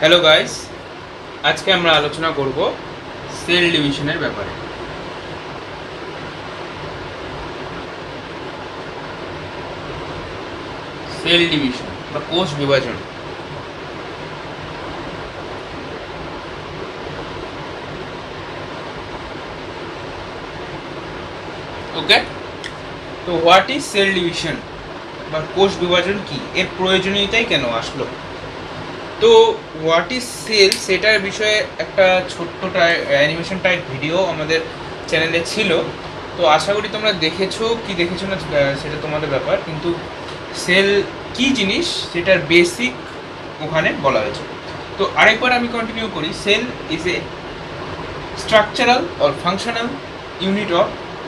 Hello guys, আজকে আমরা আলোচনা করব সেল ডিভিশনের ব্যাপারে। সেল ডিভিশন বা কোষ বিভাজন। ওকে, তো হোয়াট ইজ সেল ডিভিশন বা কোষ বিভাজন কি, এর প্রয়োজনীয়তাই কেন আসলো? তো হোয়াট ইজ সেল সেটার বিষয়ে একটা ছোট্ট অ্যানিমেশন টাইপ ভিডিও আমাদের চ্যানেলে ছিল। তো আশা করি তোমরা দেখেছো কি দেখেছো না সেটা তোমাদের ব্যাপার, কিন্তু সেল কি জিনিস সেটার বেসিক ওখানে বলা হয়েছে। তো আরেকবার আমি কন্টিনিউ করি। Cell is a structural or functional unit of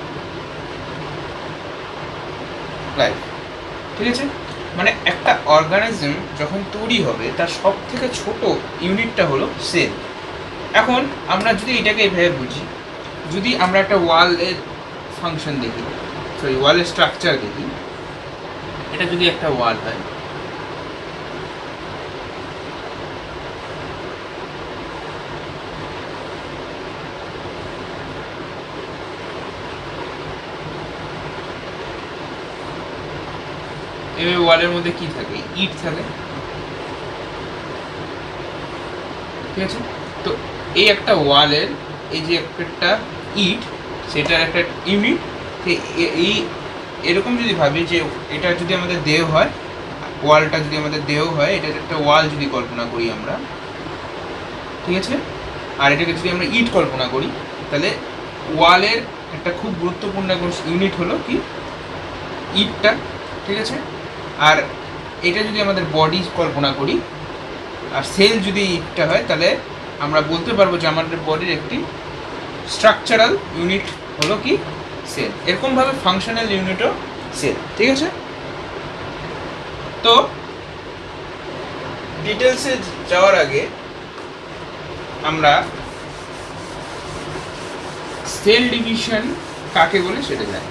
life. ঠিক আছে, মানে একটা অর্গানিজম যখন তৈরি হবে তার সব থেকে ছোট ইউনিটটা হলো সেল। এখন আমরা যদি এটাকে এভাবে বুঝি, যদি আমরা একটা ওয়ালের ফাংশন দেখি, সরি ওয়ালের স্ট্রাকচার দেখি, এটা যদি একটা ওয়াল হয়, এবার ওয়ালের মধ্যে কি থাকে? ইট থাকে। ঠিক আছে, তো এই একটা ওয়ালের এই যে একটা ইট, সেটার একটা ইউনিট। এই এরকম যদি ভাবি যে এটা যদি আমাদের দেহ হয়, ওয়ালটা যদি আমাদের দেহ হয়, এটা একটা ওয়াল যদি কল্পনা করি আমরা, ঠিক আছে, আর এটাকে যদি আমরা ইট কল্পনা করি, তাহলে ওয়ালের একটা খুব গুরুত্বপূর্ণ ইউনিট হলো কি ইটটা। ঠিক আছে, আর এটা যদি আমাদের বডি কল্পনা করি, আর সেল যদি ইটটা হয়, তাহলে আমরা বলতে পারবো যে আমাদের বডির একটি স্ট্রাকচারাল ইউনিট হলো কি সেল। এরকমভাবে ফাংশনাল ইউনিটও সেল। ঠিক আছে, তো ডিটেলসে যাওয়ার আগে আমরা সেল ডিভিশন কাকে বলে সেটা জানি।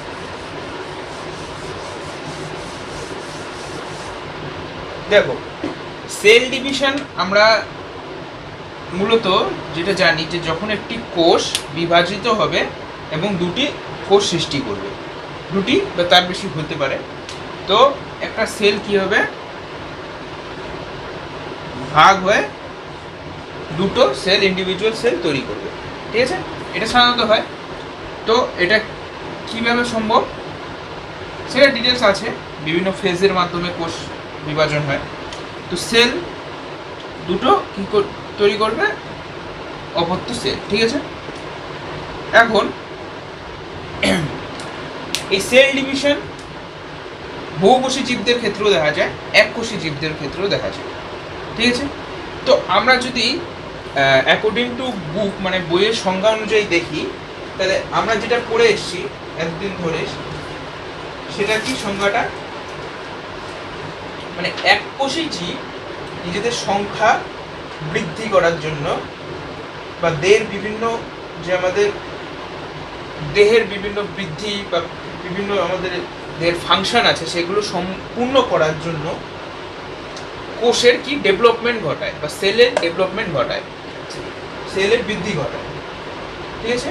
দেখো, সেল ডিভিশন আমরা মূলত যেটা জানি যে যখন একটি কোষ বিভাজিত হবে এবং দুটি কোষ সৃষ্টি করবে, দুটি বা তার বেশি হতে পারে, তো একটা সেল কি হবে? ভাগ হয়ে দুটো সেল, ইন্ডিভিজুয়াল সেল তৈরি করবে। ঠিক আছে, এটা সাধারণত হয়। তো এটা কিভাবে সম্ভব সেটা ডিটেলস আছে, বিভিন্ন ফেজের মাধ্যমে কোষ বিভাজন হয়। তো সেল দুটো কি তৈরি করবে? অপত্য সেল। ঠিক আছে, এখন এই সেল ডিভিশন বহুকোষী জীবদের ক্ষেত্রেও দেখা যায়, এককোষী জীবদের ক্ষেত্রেও দেখা যায়। ঠিক আছে, তো আমরা যদি অ্যাকর্ডিং টু বুক মানে বইয়ের সংজ্ঞা অনুযায়ী দেখি, তাহলে আমরা যেটা পড়ে এসেছি এতদিন ধরে, সেটা কি সংজ্ঞাটা? মানে এককোষী জীব নিজেদের সংখ্যা বৃদ্ধি করার জন্য বা দেহের বিভিন্ন যে আমাদের দেহের বিভিন্ন বৃদ্ধি বা বিভিন্ন আমাদের দেহের ফাংশন আছে সেগুলো সম্পূর্ণ করার জন্য কোষের কি ডেভেলপমেন্ট ঘটায় বা সেলের ডেভেলপমেন্ট ঘটায়, সেলের বৃদ্ধি ঘটায়। ঠিক আছে,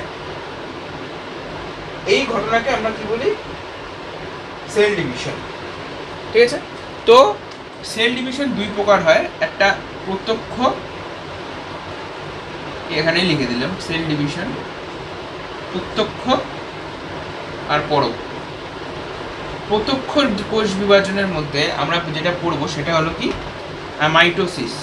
এই ঘটনাকে আমরা কি বলি? Cell division. ঠিক আছে, তো সেল ডিভিশন দুই প্রকার হয়, একটা প্রত্যক্ষ, এখানে লিখে দিলাম সেল ডিভিশন, প্রত্যক্ষ আর পরোক্ষ। প্রত্যক্ষ কোষ বিভাজনের মধ্যে আমরা যেটা পড়বো সেটা হলো কি অ্যামাইটোসিস।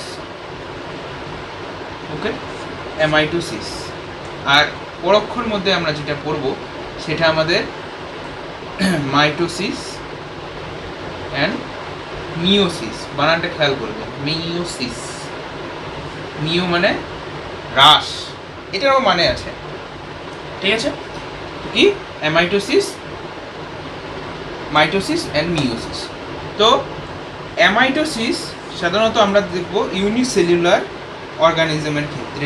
ওকে, অ্যামাইটোসিস। আর পরোক্ষর মধ্যে আমরা যেটা পড়বো সেটা আমাদের মাইটোসিস অ্যান্ড মিওসিস। বানানটা খেয়াল করবে, মিওসিস। মিও মানে হ্রাস, এটারও মানে আছে। ঠিক আছে, কি অ্যামাইটোসিস, মাইটোসিস অ্যান্ড মিওসিস। তো অ্যামাইটোসিস সাধারণত আমরা দেখব ইউনিসেলুলার অর্গানিজমের ক্ষেত্রে।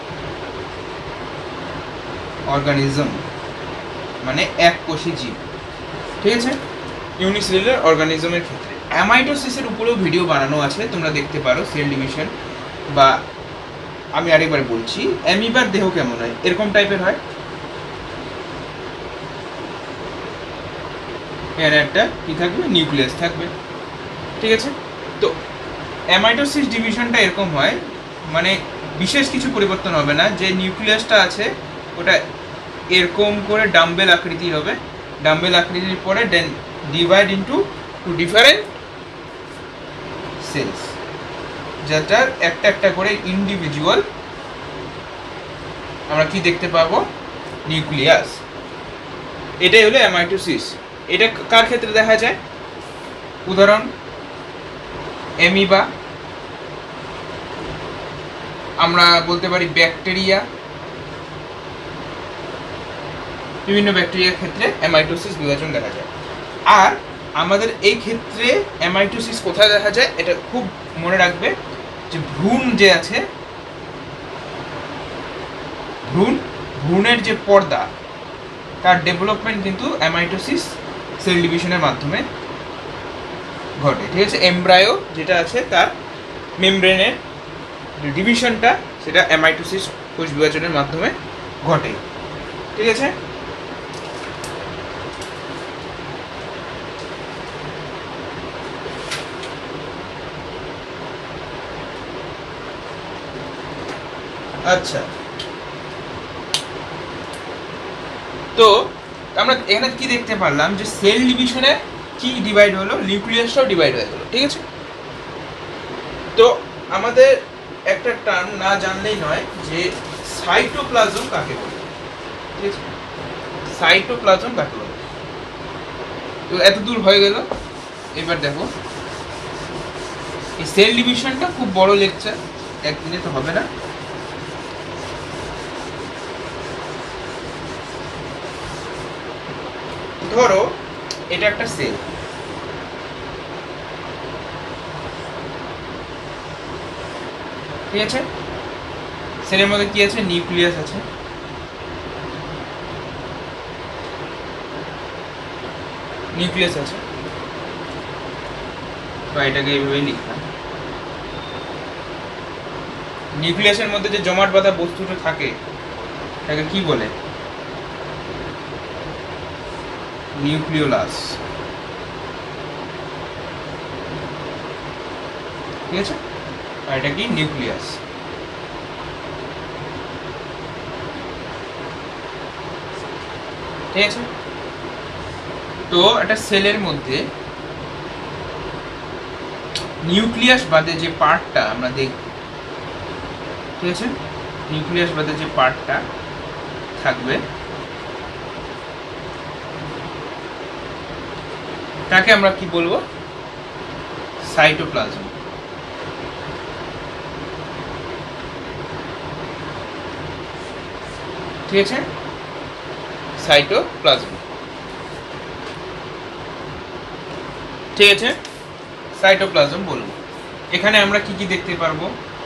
অর্গানিজম মানে এককোষী জীব। ঠিক আছে, ইউনিসেলুলার অর্গানিজমের ক্ষেত্রে। অ্যামাইটোসিসের উপরেও ভিডিও বানানো আছে, তোমরা দেখতে পারো। সেল ডিভিশন বা আমি আরেকবার বলছি, অ্যামিবার দেহ কেমন হয়, এরকম টাইপের হয়। এর একটা কি থাকবে, নিউক্লিয়াস থাকবে, ঠিক আছে। তো অ্যামাইটোসিস ডিভিশনটা এরকম হয়, মানে বিশেষ কিছু পরিবর্তন হবে না, যে নিউক্লিয়াসটা আছে ওটা এরকম করে ডাম্বেল আকৃতির হবে, ডাম্বেল আকৃতির পরে then divide into two different cells, যেটার একটা একটা করে ইন্ডিভিজুয়াল আমরা কি দেখতে পাবো, নিউক্লিয়াস। এটাই হলো অ্যামাইটোসিস। এটা কার ক্ষেত্রে দেখা যায়, উদাহরণ অ্যামিবা, আমরা বলতে পারি ব্যাকটেরিয়া, বিভিন্ন ব্যাকটেরিয়ার ক্ষেত্রে অ্যামাইটোসিস বিভাজন দেখা যায়। আর আমাদের এই ক্ষেত্রে অ্যামাইটোসিস কোথায় দেখা যায়, এটা খুব মনে রাখবে, যে ভ্রূণ যে আছে, ভ্রূণের যে পর্দা তার ডেভেলপমেন্ট কিন্তু অ্যামাইটোসিস সেল ডিভিশনের মাধ্যমে ঘটে, ঠিক আছে। এমব্রায়ো যেটা আছে তার মেমব্রেনের ডিভিশনটা সেটা অ্যামাইটোসিস কোষ বিভাজনের মাধ্যমে ঘটে, ঠিক আছে। আচ্ছা, তো আমরা এখানে কি দেখতে পারলাম, যে সেল ডিভিশনে কি ডিভাইড হলো, নিউক্লিয়াসটাও ডিভাইড হয়ে গেলো, ঠিক আছে। তো আমাদের একটা টার্ম না জানলেই নয়, যে সাইটোপ্লাজম কাকে বলে, ঠিক আছে, সাইটোপ্লাজম কাকে বলে। তো এত দূর হয়ে গেল, এবার দেখো এই সেল ডিভিশনটা খুব বড় লেকচার, একদিনে তো হবে না। ধরো এটা একটা সেল, ঠিক আছে। সেলের মধ্যে কি আছে, নিউক্লিয়াস আছে, নিউক্লিয়াস আছে, তো এটাকে এইভাবেই লিখলাম। নিউক্লিয়াসের মধ্যে যে জমাট বাঁধা বস্তুটা থাকে তাকে কি বলে, নিউক্লিওলাস, ঠিক আছে। আর এটা কি, নিউক্লিয়াস, ঠিক আছে। তো একটা সেলের মধ্যে নিউক্লিয়াস বাদে যে পার্টটা আমরা দেখব, ঠিক আছে, নিউক্লিয়াস বাদে যে পার্টটা থাকবে তাকে আমরা কি বলবো, সাইটোপ্লাজম, ঠিক আছে, সাইটোপ্লাজম, ঠিক আছে, সাইটোপ্লাজম বলবো। এখানে আমরা কি কি দেখতে পারবো,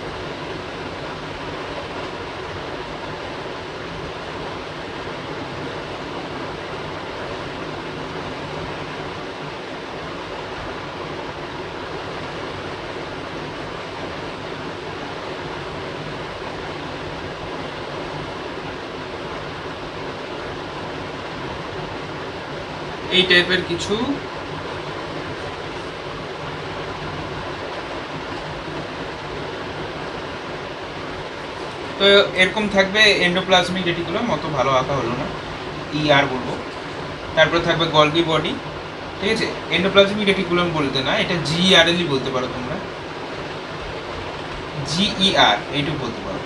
এই টাইপের কিছু তো এরকম থাকবে। এন্ডোপ্লাজমিক রেটিকুলাম অত ভালো আঁকা হলো না, আর বলবো। তারপরে থাকবে গলগি বডি, ঠিক আছে। এন্ডোপ্লাজমিক রেটিকুলাম বলতে না, এটা জিইআরএলই বলতে পারো তোমরা, জিইআর এইটুকু বলতে পারো,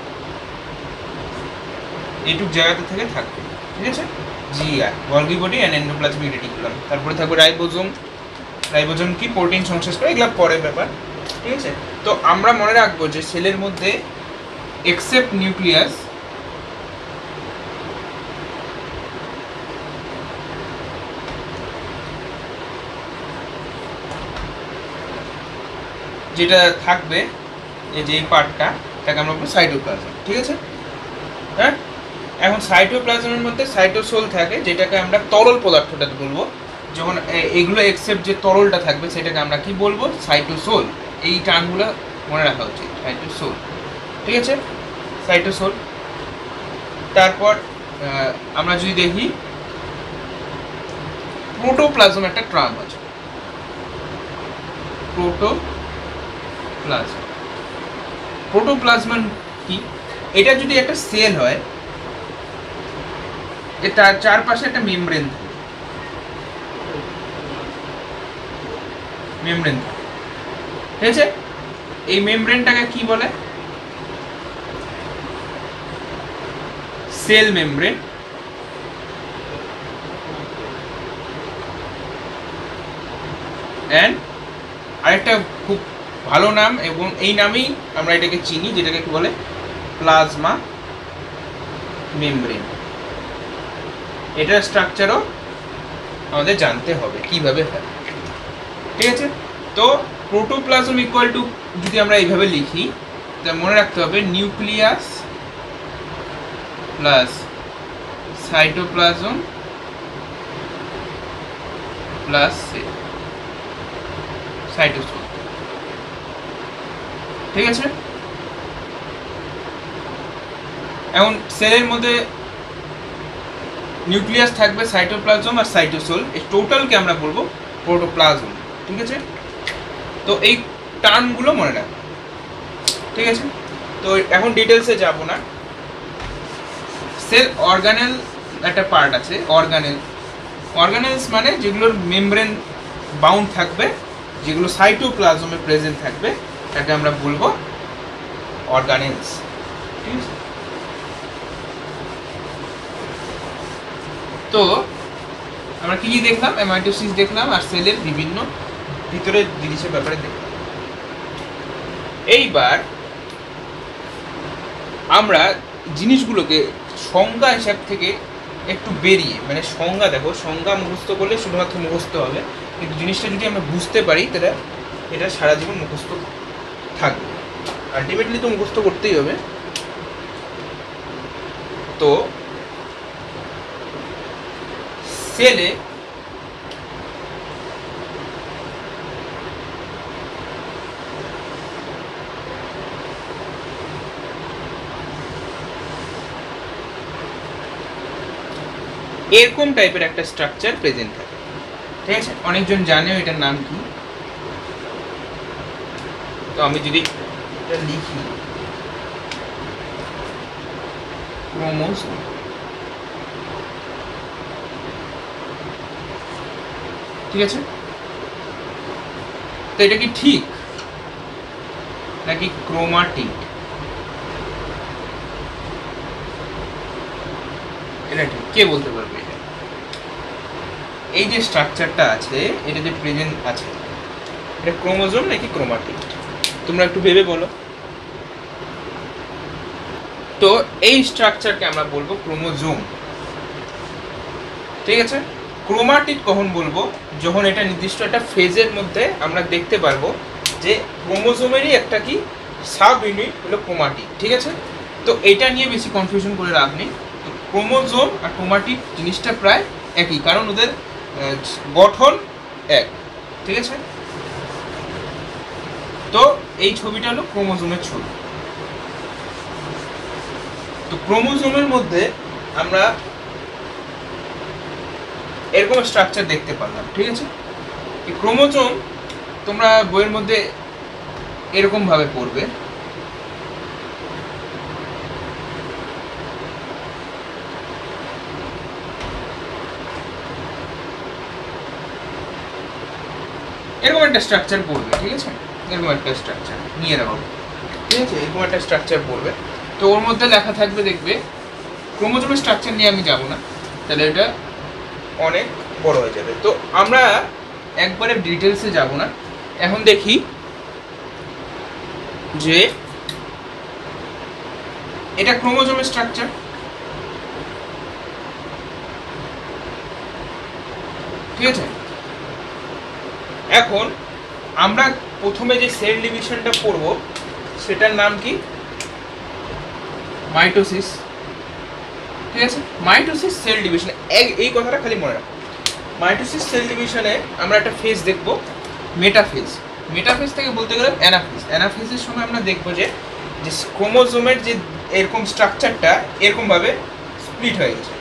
এইটুক জায়গাতে থেকে থাকবে, ঠিক আছে। GER, Golgi body and endoplasmic reticulum. তারপরে থাকবে রাইবোজোম, রাইবোজোম কি, প্রোটিন সংশ্লেষ করে, এগুলো পরের ব্যাপার, ঠিক আছে। তো আমরা মনে রাখবো যে সেলের মধ্যে এক্সেপ্ট নিউক্লিয়াস যেটা থাকবে, এই যে এই পার্টটা, তাকে আমরা বলবো সাইটোপ্লাজম, ঠিক আছে। হ্যাঁ, এখন সাইটোপ্লাজমের মধ্যে সাইটোসোল থাকে, যেটাকে আমরা তরল পদার্থটা বলবো। যখন এগুলো এক্সেপ্ট যে তরলটা থাকবে সেটাকে আমরা কি বলবো, সাইটোসোল। এই টার্মগুলো মনে রাখা উচিত, সাইটোসোল, ঠিক আছে, সাইটোসোল। তারপর আমরা যদি দেখি প্রোটোপ্লাজম একটা টার্ম আছে, প্রোটোপ্লাজম। প্রোটোপ্লাজম কি? এটা যদি একটা সেল হয়, তার চারপাশে একটা মেমব্রেন থাকে, মেমব্রেন, ঠিক আছে। এই মেমব্রেনটাকে কি বলে? Cell membrane. অ্যান্ড আরেকটা খুব ভালো নাম, এবং এই নামেই আমরা এটাকে চিনি, যেটাকে কি বলে? Plasma membrane. এটার স্ট্রাকচারও আমাদের জানতে হবে কিভাবে হয়, ঠিক আছে। তো প্রোটোপ্লাজম ইকুয়াল টু, যদি আমরা এইভাবে লিখি, তা মনে রাখতে হবে nucleus plus cytoplasm plus cytosol, ঠিক আছে। এখন সেলের মধ্যে নিউক্লিয়াস থাকবে, সাইটোপ্লাজম আর সাইটোসোল, এই টোটালকে আমরা বলবো প্রোটোপ্লাজম, ঠিক আছে। তো এই টার্মগুলো মনে রাখবে, ঠিক আছে। তো এখন ডিটেলসে যাব না। সেল অর্গানেল একটা পার্ট আছে, অর্গানেল। অর্গানেলস মানে যেগুলোর মেমব্রেন বাউন্ড থাকবে, যেগুলো সাইটোপ্লাজমে প্রেজেন্ট থাকবে, তাকে আমরা বলবো অর্গানেলস, ঠিক আছে। তো আমরা কি কি দেখলাম? অ্যামাইটোসিস দেখলাম, আর সেলের বিভিন্ন ভিতরের জিনিসের ব্যাপারে দেখলাম। এইবার আমরা জিনিসগুলোকে সংজ্ঞা হিসাব থেকে একটু বেরিয়ে, মানে সংজ্ঞা, দেখো সংজ্ঞা মুখস্থ করলে শুধুমাত্র মুখস্থ হবে, কিন্তু জিনিসটা যদি আমরা বুঝতে পারি, তাহলে এটা সারা জীবন মুখস্থ থাকবে, আলটিমেটলি তো মুখস্থ করতেই হবে। তো সেলে এরকম টাইপের একটা স্ট্রাকচার প্রেজেন্ট থাকে, ঠিক আছে। অনেকজন জানেও এটার নাম কি। তো আমি যদি এটা লিখি, ক্রোমোসোম, ঠিক আছে। তো এটা কি ঠিক নাকি ক্রোমাটিড? এটা ঠিক, কে বলতে পারবে? এটা এই যে স্ট্রাকচারটা আছে, এটা যে প্রেজেন্ট আছে, এটা ক্রোমোজোম নাকি ক্রোমাটিড? তোমরা একটু ভেবে বলো। তো এই স্ট্রাকচারকে আমরা বলবো ক্রোমোজোম, ঠিক আছে। ক্রোমাটিড কখন বলবো? যখন এটা নির্দিষ্ট একটা ফেজের মধ্যে আমরা দেখতে পারবো যে ক্রোমোজোমেরই একটা কি সাব ইউনিট হলো ক্রোমাটিড, ঠিক আছে। তো এটা নিয়ে বেশি কনফিউশন করে লাভ নেই। ক্রোমোজোম আর ক্রোমাটিড জিনিসটা প্রায় একই, কারণ ওদের গঠন এক, ঠিক আছে। তো এই ছবিটা হলো ক্রোমোজোমের ছবি। তো ক্রোমোজোমের মধ্যে আমরা এরকম স্ট্রাকচার দেখতে পারলাম, ঠিক আছে। এই ক্রোমোজোম তোমরা বইয়ের মধ্যে এরকম ভাবে পড়বে, এরকম একটা স্ট্রাকচার পড়বে, ঠিক আছে। এরকম একটা স্ট্রাকচার নিয়ে রাখো, ঠিক আছে। এরকম একটা স্ট্রাকচার পড়বে। তো ওর মধ্যে লেখা থাকবে, দেখবে। ক্রোমোজোমের স্ট্রাকচার নিয়ে আমি যাব না, তাহলে এটা অনেক বড় হয়ে যাবে। তো আমরা একবারে ডিটেলসে যাব না। এখন দেখি যে এটা ক্রোমোজোমের স্ট্রাকচার, ঠিক আছে। এখন আমরা প্রথমে যে সেল ডিভিশনটা পড়ব, সেটার নাম কি? মাইটোসিস, ঠিক আছে। মাইটোসিস সেল ডিভিশন, এই কথাটা খালি মনে রাখো। মাইটোসিস সেল ডিভিশনে আমরা একটা ফেজ দেখব, মেটাফেজ। মেটাফেজ থেকে বলতে গেলে অ্যানাফেজ। অ্যানাফেজের সময় আমরা দেখব যে যে ক্রোমোজোমের যে এরকম স্ট্রাকচারটা এরকমভাবে স্প্লিট হয়ে গেছে।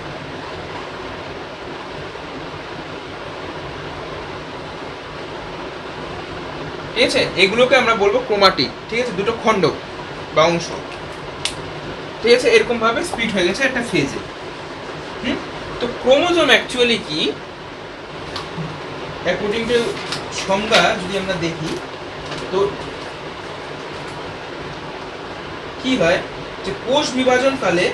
ঠিক আছে, এগুলোকে আমরা বলবো ক্রোমাটিড। ঠিক আছে, দুটো খণ্ড বা অংশ, ঠিক আছে, এরকমভাবে স্প্লিট হয়ে গেছে একটা ফেজে। তো ক্রোমোজোম অ্যাকচুয়ালি কি, অ্যাকর্ডিং টু সংজ্ঞা যদি আমরা দেখি, তো কি হয় যে কোষ বিভাজন কালে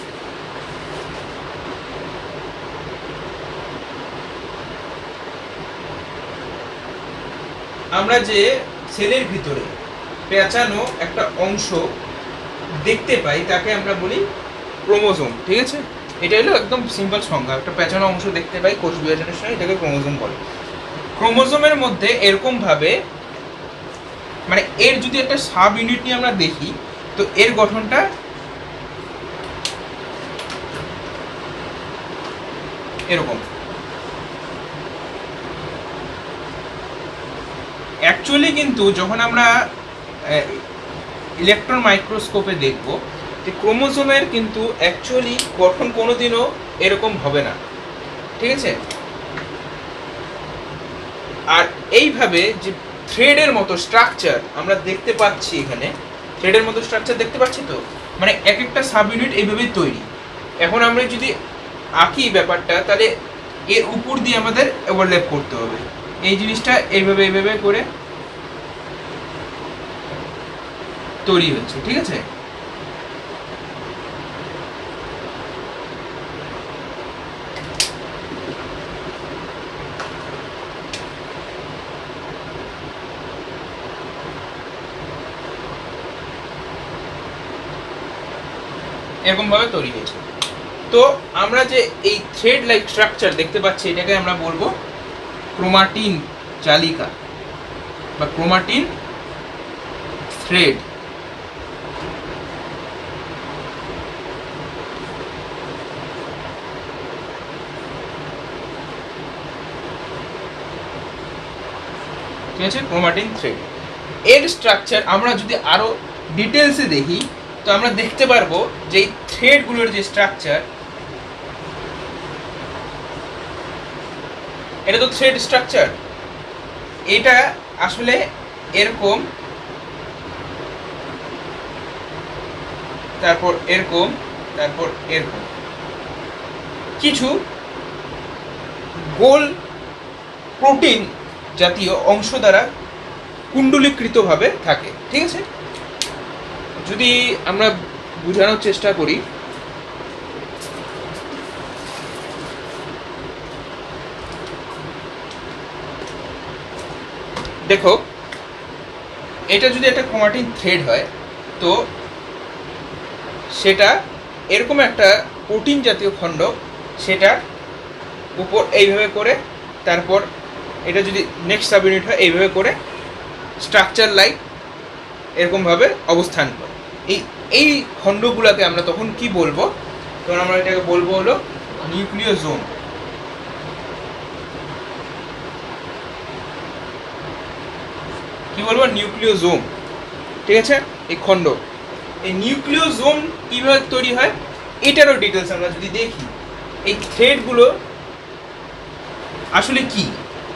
আমরা যে সেলের ভিতরে পেঁচানো একটা অংশ দেখতে পাই তাকে আমরা বলি ক্রোমোজোম। ঠিক আছে, এটা হলো একদম সিম্পল সংজ্ঞা, একটা পেঁচানো অংশ দেখতে পাই কোষ বিভাজনের সময়, এটাকে ক্রোমোজোম বলে। ক্রোমোজোমের মধ্যে এরকম ভাবে, মানে এর যদি একটা সাব ইউনিট নিয়ে আমরা দেখি, তো এর গঠনটা এরকম। অ্যাকচুয়ালি কিন্তু যখন আমরা ইলেকট্রন মাইক্রোস্কোপে দেখব যে ক্রোমোজোমের কিন্তু অ্যাকচুয়ালি গঠন কোনোদিনও এরকম হবে না। ঠিক আছে, আর এইভাবে যে থ্রেডের মতো স্ট্রাকচার আমরা দেখতে পাচ্ছি, এখানে থ্রেডের মতো স্ট্রাকচার দেখতে পাচ্ছি, তো মানে এক একটা সাব ইউনিট এইভাবেই তৈরি। এখন আমরা যদি আঁকি ব্যাপারটা, তাহলে এর উপর দিয়ে আমাদের ওভারল্যাপ করতে হবে, এই জিনিসটা এইভাবে এইভাবে করে তৈরি হচ্ছে। ঠিক আছে, এরকম ভাবে তৈরি হয়েছে। তো আমরা যে এই থ্রেড লাইক স্ট্রাকচার দেখতে পাচ্ছি, এটাকে আমরা বলবো ক্রোমাটিন জালিকা বা ক্রোমাটিন থ্রেড। ঠিক আছে, ক্রোমাটিন থ্রেড। এর স্ট্রাকচার আমরা যদি আরো ডিটেলসে দেখি, তো আমরা দেখতে পারবো যে এই থ্রেডগুলোর যে স্ট্রাকচার, এটা তো থ্রেড স্ট্রাকচার, এটা আসলে এরকম, তারপর এরকম, তারপর এরকম কিছু গোল প্রোটিন জাতীয় অংশ দ্বারা কুণ্ডলীকৃতভাবে থাকে। ঠিক আছে, যদি আমরা বোঝানোর চেষ্টা করি, দেখো এটা যদি একটা ক্রোমাটিন থ্রেড হয়, তো সেটা এরকম একটা প্রোটিন জাতীয় খণ্ড, সেটার উপর এইভাবে করে, তারপর এটা যদি নেক্সট সাব ইউনিট হয় এইভাবে করে স্ট্রাকচার লাইক এরকমভাবে অবস্থান করে। এই খণ্ডগুলোকে আমরা তখন কি বলবো, তখন আমরা এটাকে বলবো হলো নিউক্লিওজোম। কি বলবো, নিউক্লিওজোম। ঠিক আছে, এই খণ্ড, এই নিউক্লিওজোম কিভাবে তৈরি হয় এটারও ডিটেলস আমরা যদি দেখি, এই থ্রেডগুলো আসলে কি,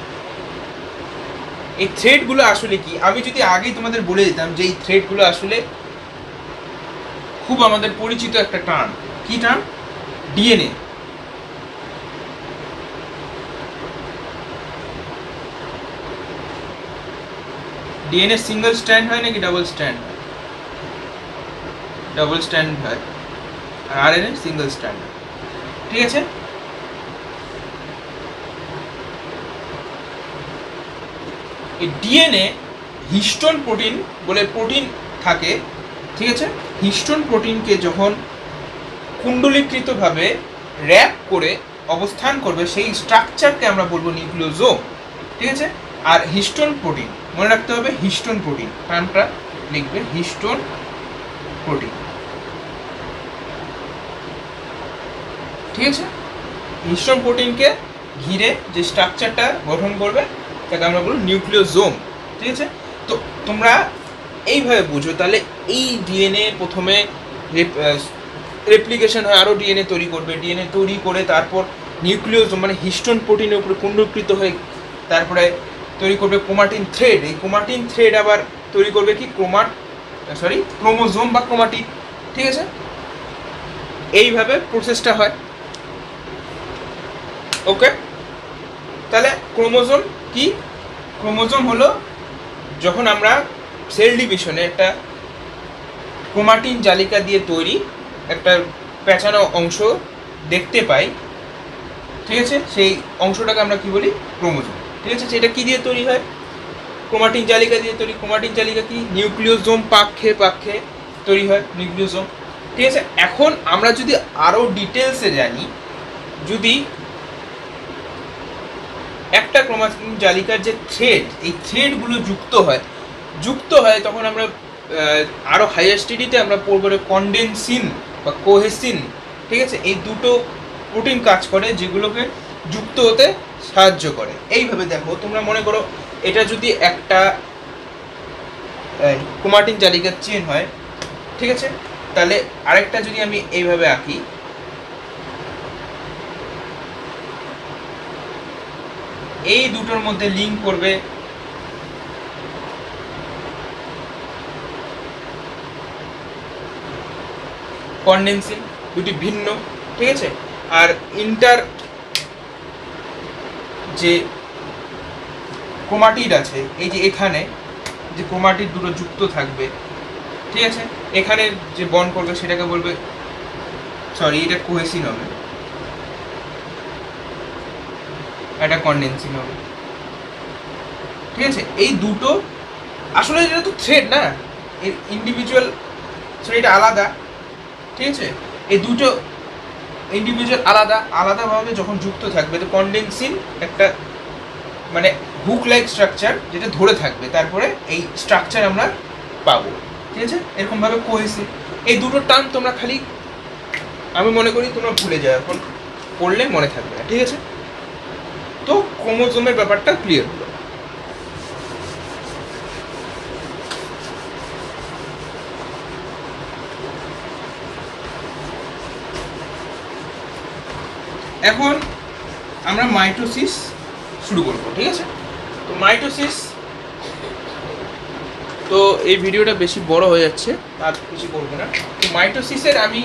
এই থ্রেডগুলো আসলে কি, আমি যদি আগেই তোমাদের বলে দিতাম যে এই থ্রেডগুলো আসলে খুব আমাদের পরিচিত একটা টার্ম। কি term? DNA. DNA single strand হয় নাকি ডাবল স্ট্র্যান্ড হয়? ডাবল স্ট্র্যান্ড হয়, আর আরএনএ সিঙ্গেল স্ট্র্যান্ড হয়। ঠিক আছে, এই ডিএনএ হিস্টোন প্রোটিন বলে প্রোটিন থাকে। ঠিক আছে, হিস্টোন প্রোটিনকে যখন কুণ্ডলীকৃতভাবে র্যাপ করে অবস্থান করবে, সেই স্ট্রাকচারকে আমরা বলবো নিউক্লিওজোম। ঠিক আছে, আর হিস্টোন প্রোটিন মনে রাখতে হবে, হিস্টোন প্রোটিন টার্মটা লিখবে, হিস্টোন প্রোটিন। ঠিক আছে, হিস্টোন প্রোটিনকে ঘিরে যে স্ট্রাকচারটা গঠন করবে তাকে আমরা বলবো নিউক্লিওজোম। ঠিক আছে, তো তোমরা এইভাবে বুঝো, তাহলে এই ডিএনএ প্রথমে রেপ্লিকেশন হয়, আরও ডিএনএ তৈরি করবে, ডিএনএ তৈরি করে তারপর নিউক্লিওজোম মানে হিস্টোন প্রোটিনের উপরে পুনরুৎকৃত হয়ে তারপরে তৈরি করবে ক্রোমাটিন থ্রেড। এই ক্রোমাটিন থ্রেড আবার তৈরি করবে কি ক্রোমোজোম বা ক্রোমাটিন। ঠিক আছে, এইভাবে প্রসেসটা হয়। ওকে, তাহলে ক্রোমোজোম কি? ক্রোমোজোম হলো যখন আমরা সেল ডিভিশনে একটা ক্রোমাটিন জালিকা দিয়ে তৈরি একটা পেঁচানো অংশ দেখতে পাই, ঠিক আছে, সেই অংশটাকে আমরা কি বলি? ক্রোমোজোম। ঠিক আছে, সেটা কি দিয়ে তৈরি হয়? ক্রোমাটিন জালিকা দিয়ে তৈরি। ক্রোমাটিন জালিকা কি? নিউক্লিওজোম পাক্ষে পাক্ষে তৈরি হয় নিউক্লিওজোম। ঠিক আছে, এখন আমরা যদি আরও ডিটেলসে জানি, যদি একটা ক্রোমাটিন জালিকার যে থ্রেড, এই থ্রেডগুলো যুক্ত হয় তখন আমরা আরও হাইয়ার স্টাডিতে আমরা পড়বো কনডেনসিন বা কোহেসিন। ঠিক আছে, এই দুটো প্রোটিন কাজ করে যেগুলোকে যুক্ত হতে সাহায্য করে। এইভাবে দেখো, তোমরা মনে করো এটা যদি একটা ক্রোমাটিন জালিকার চেন হয়, ঠিক আছে, তাহলে আরেকটা যদি আমি এইভাবে আঁকি, এই দুটোর মধ্যে লিঙ্ক করবে কনডেনসিন, দুটি ভিন্ন। ঠিক আছে, আর ইন্টার যে ক্রোমাটিড আছে, এই যে এখানে যে ক্রোমাটিড দুটো যুক্ত থাকবে, ঠিক আছে, এখানে যে বন্ড করবে সেটাকে বলবে, এটা কোহেসিন হবে, এটা কনডেনসিন হবে। ঠিক আছে, এই দুটো আসলে এটা তো থ্রেড না, এর ইন্ডিভিজুয়াল, এটা আলাদা। ঠিক আছে, এই দুটো ইন্ডিভিজুয়াল আলাদাভাবে যখন যুক্ত থাকবে, তো কনডেনসিন একটা মানে হুক লাইক স্ট্রাকচার যেটা ধরে থাকবে, তারপরে এই স্ট্রাকচার আমরা পাবো। ঠিক আছে, এরকমভাবে কোহেসিন। এই দুটো টার্ম তোমরা খালি, আমি মনে করি তোমরা ভুলে যাও, এখন পড়লে মনে থাকবে না। ঠিক আছে, তো ক্রোমোজোমের ব্যাপারটা ক্লিয়ার হলো। এখন আমরা মাইটোসিস শুরু করব। ঠিক আছে, তো মাইটোসিস, তো এই ভিডিওটা বেশি বড় হয়ে যাচ্ছে, আর কিছু করবো না। তো মাইটোসিসের আমি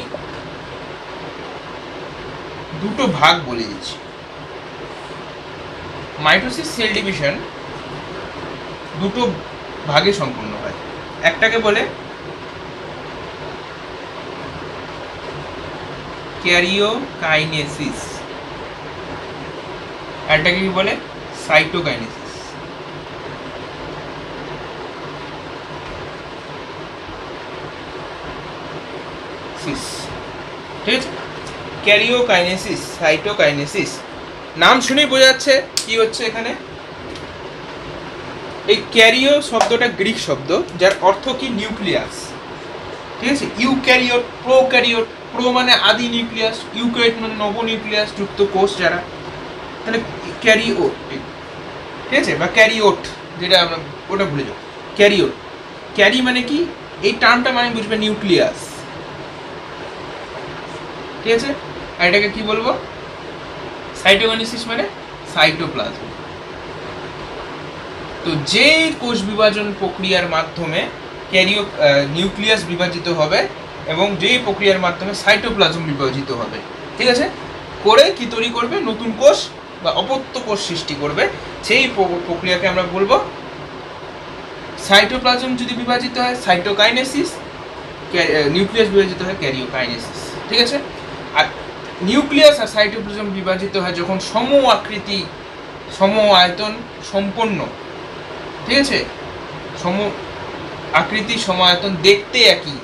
দুটো ভাগ বলে দিচ্ছি। মাইটোসিস সেল ডিভিশন দুটো ভাগে সম্পূর্ণ হয়। একটাকে বলে ক্যারিওকাইনেসিস, আরটাকে কি বলে? সাইটোকাইনেসিস। ঠিক আছে, ক্যারিওকাইনেসিস, সাইটোকাইনেসিস, নাম শুনেই বোঝা যাচ্ছে কি হচ্ছে এখানে। এই ক্যারিও শব্দটা গ্রিক শব্দ, যার অর্থ কি? নিউক্লিয়াস। ঠিক আছে, ইউক্যারিওট, প্রোক্যারিওট, প্রো মানে আদি নিউক্লিয়াস, ইউক্যারিওট মানে নব নিউক্লিয়াস যুক্ত কোষ যারা, তাহলে ক্যারিওট। ঠিক আছে, বা ক্যারিওট যেটা আমরা, ওটা ভুলে যাও। ক্যারিওট, ক্যারি মানে কি? এই টার্মটা মানে বুঝবে নিউক্লিয়াস। ঠিক আছে, আর এটাকে কি বলবো? সাইটোকাইনেসিস মানে সাইটোপ্লাজম। তো যে কোষ বিভাজন প্রক্রিয়ার মাধ্যমে নিউক্লিয়াস বিভাজিত হবে এবং যেই প্রক্রিয়ার মাধ্যমে সাইটোপ্লাজম বিভাজিত হবে, ঠিক আছে, করে কি তৈরি করবে? নতুন কোষ বা অপত্য কোষ সৃষ্টি করবে, সেই প্রক্রিয়াকে আমরা বলবো সাইটোপ্লাজম। যদি বিভাজিত হয় সাইটোকাইনেসিস, নিউক্লিয়াস বিভাজিত হয় ক্যারিওকাইনেসিস। ঠিক আছে, আর নিউক্লিয়াস আর সাইটোপ্লাজম বিভাজিত হয় যখন সম আকৃতি, সম আয়তন সম্পন্ন, ঠিক আছে, সম আকৃতি, সম আয়তন, দেখতে একই,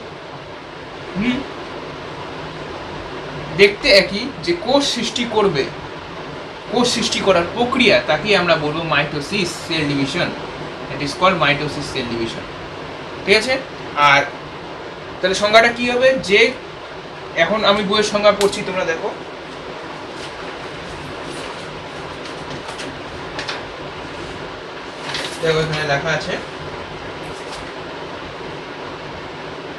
দেখতে একই যে কোষ সৃষ্টি করবে, কোষ সৃষ্টি করার প্রক্রিয়া, তাকে আমরা বলবো mitosis cell division. It is called mitosis cell division. ঠিক আছে, আর তাহলে সংজ্ঞাটা কি হবে? যে এখন আমি বইয়ের সংজ্ঞা পড়ছি, তোমরা দেখো। দেখো এখানে লেখা আছে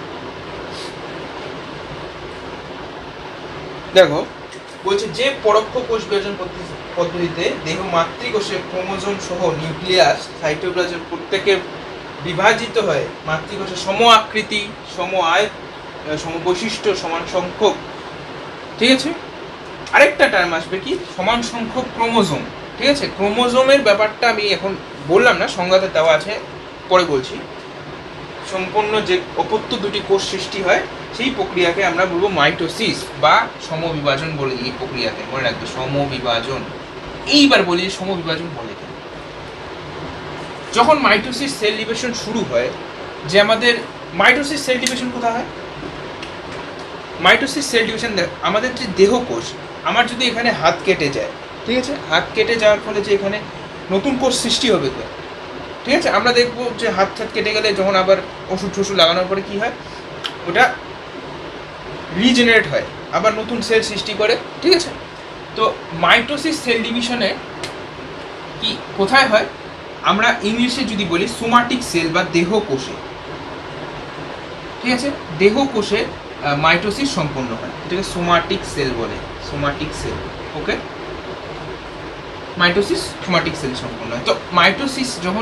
দেখো বলছে যে পরোক্ষ কোষ বিভাজন পদ্ধতিতে দেহ মাতৃকোষে ক্রোমোজোম সহ নিউক্লিয়াস সাইটোপ্লাজম প্রত্যেকে বিভাজিত হয় মাতৃকোষে সম আকৃতি, সম আয়ত, সম বৈশিষ্ট্য, সমান সংখ্যক, ঠিক আছে। আরেকটা টার্ম আসবে কি, সমান সংখ্যক ক্রোমোজোম, ঠিক আছে। ক্রোমোজোমের ব্যাপারটা আমি এখন বললাম না, সংজ্ঞাতে দেওয়া আছে, পরে বলছি। সম্পূর্ণ যে অপত্য দুটি কোষ সৃষ্টি হয় সেই প্রক্রিয়াকে আমরা বলবো মাইটোসিস বা সমবিভাজন বলে। এই প্রক্রিয়াকে মনে রাখবে, সমবিভাজন। এইবার বলি যে সমবিভাজন বলে কি। যখন মাইটোসিস সেল ডিভিশন শুরু হয়, যে আমাদের মাইটোসিস সেল ডিভিশন কোথায় হয়? মাইটোসিস সেল ডিভিশন আমাদের যে দেহ কোষ, আমার যদি এখানে হাত কেটে যায়, ঠিক আছে, হাত কেটে যাওয়ার ফলে যে এখানে নতুন কোষ সৃষ্টি হবে তো, ঠিক আছে। আমরা দেখবো যে হাত কেটে গেলে যখন আবার ওষুধ টষুধ লাগানোর পরে কি হয়, ওটা রিজেনারেট হয়, আবার নতুন সেল সৃষ্টি করে, ঠিক আছে। তো মাইটোসিস সেল ডিভিশনে কি কোথায় হয়, আমরা ইংলিশে যদি বলি সোমাটিক সেল বা দেহ কোষে, ঠিক আছে, দেহ কোষে মাইটোসিস সম্পন্ন হয়, এটাকে সোমাটিক সেল বলে, somatic cell. Okay, mitosis somatic cell সম্পন্ন হয়। তো মাইটোসিস যখন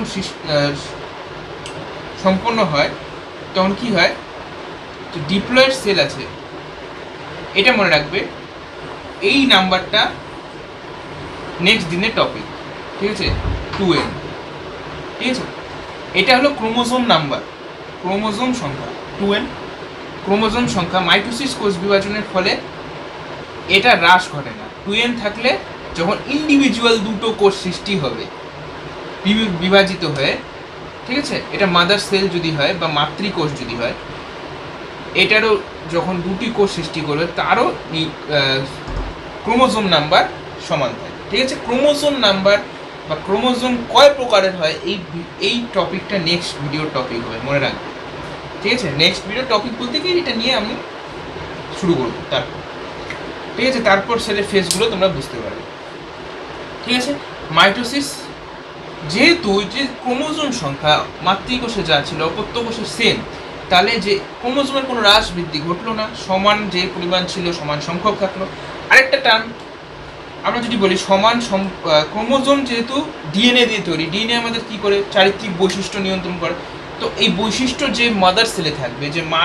সম্পন্ন হয় তখন কি হয়, যে ডিপ্লয়েড সেল আছে, এটা মনে রাখবে, এই নাম্বারটা নেক্সট দিনের টপিক, ঠিক আছে, 2n, ঠিক আছে। এটা হলো ক্রোমোজোম নাম্বার, ক্রোমোজোম সংখ্যা 2n, ক্রোমোজোম সংখ্যা। মাইটোসিস কোষ বিভাজনের ফলে এটা হ্রাস ঘটে না। 2n থাকলে যখন ইন্ডিভিজুয়াল দুটো কোষ সৃষ্টি হবে বিভাজিত হয়ে, ঠিক আছে, এটা মাদার সেল যদি হয় বা মাতৃকোষ যদি হয়, এটারও যখন দুটি কোষ সৃষ্টি করবে তারও ক্রোমোজোম নাম্বার সমান হয়, ঠিক আছে। ক্রোমোজোম নাম্বার বা ক্রোমোজোম কয় প্রকারের হয়, এই টপিকটা নেক্সট ভিডিওর টপিক হবে, মনে রাখবে, ঠিক আছে। নেক্সট ভিডিওর টপিক বলতে কি এটা নিয়ে আমি শুরু করবো, তারপর, ঠিক আছে, তারপর সেলের ফেজগুলো তোমরা বুঝতে পারবে, ঠিক আছে। মাইটোসিস যেহেতু যে ক্রোমোজোম সংখ্যা মাতৃকোষে যা ছিল অপত্য কোষে সেম, তাহলে যে ক্রোমোজোমের কোনো হ্রাস বৃদ্ধি ঘটলো না, সমান যে পরিমাণ ছিল সমান সংখ্যক থাকলো। আরেকটা টার্ম আমরা যদি বলি সমান ক্রোমোজোম যেহেতু ডিএনএ দিয়ে তৈরি, ডিএনএ আমাদের কি করে চারিত্রিক বৈশিষ্ট্য নিয়ন্ত্রণ করে। তো এই বৈশিষ্ট্য যে মাদার সেলে থাকবে, যে মা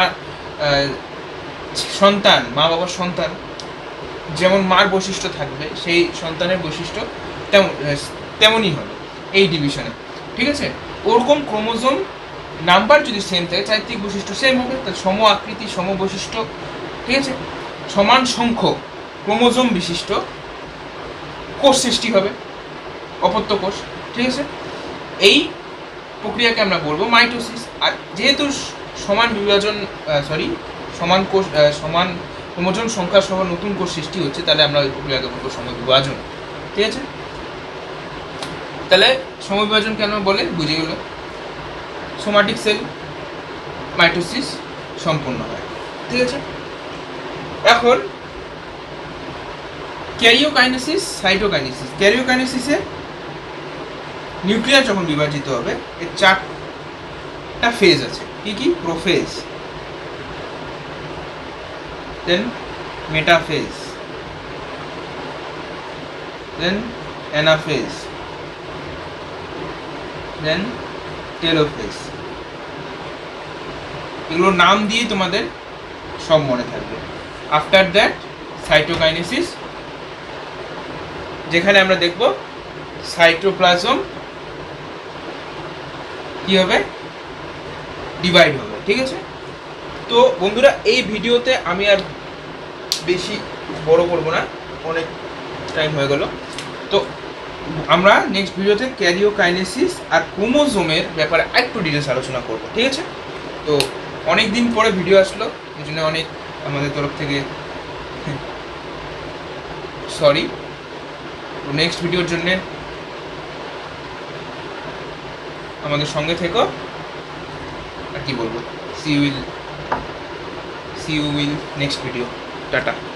সন্তান, মা বাবার সন্তান যেমন মার বৈশিষ্ট্য থাকবে, সেই সন্তানের বৈশিষ্ট্য তেমনই হবে এই ডিভিশনে, ঠিক আছে। ওরকম ক্রোমোজোম নাম্বার যদি সেম থাকে, চারিত্রিক বৈশিষ্ট্য সেম হবে, তাহলে সম আকৃতি, সম বৈশিষ্ট্য, ঠিক আছে, সমান সংখ্যক ক্রোমোজোম বিশিষ্ট কোষ সৃষ্টি হবে, অপত্য কোষ, ঠিক আছে। এই প্রক্রিয়াকে আমরা বলবো মাইটোসিস। আর যেহেতু সমান বিভাজন সমান কোষ, সমান ক্রোমোজোম সংখ্যা সহ নতুন কোষ সৃষ্টি হচ্ছে, তাহলে আমরা ওই প্রক্রিয়াকে বলবো সমবিভাজন, ঠিক আছে। তাহলে সমবিভাজন কেন বলে বুঝে গেল, সোমাটিক সেল মাইটোসিস সম্পূর্ণ হয়, ঠিক আছে। এখন ক্যারিওকাইনেসিস, সাইটোকাইনেসিস। ক্যারিওকাইনেসিসে নিউক্লিয়াস যখন বিভাজিত হবে, এর 4টা ফেজ আছে। কি কি? Prophase, then metaphase, then anaphase, then telophase. এগুলোর নাম দিয়ে তোমাদের সব মনে থাকবে। আফটার দ্যাট সাইটোকাইনেসিস, যেখানে আমরা দেখব সাইটোপ্লাজম কি হবে, ডিভাইড হবে, ঠিক আছে। তো বন্ধুরা, এই ভিডিওতে আমি আর বেশি বড় করব না, অনেক টাইম হয়ে গেল। তো আমরা নেক্সট ভিডিওতে ক্যারিওকাইনেসিস আর ক্রোমোজোমের ব্যাপারে একটু ডিটেলস আলোচনা করব, ঠিক আছে। তো অনেক দিন পরে ভিডিও আসলো, এই জন্য অনেক আমাদের তরফ থেকে সরি। নেক্সট ভিডিওর জন্য আমাদের সঙ্গে থেকো, আর কি বলবো, see you will next video. Tata.